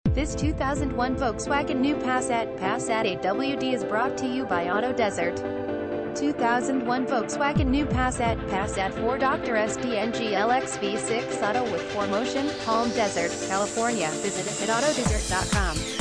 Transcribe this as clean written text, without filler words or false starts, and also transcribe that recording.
This 2001 Volkswagen New Passat AWD is brought to you by Auto Desert. 2001 Volkswagen New Passat 4 Dr A1 GLX V6 Auto with 4Motion, Palm Desert, California. Visit us at autodesert.com.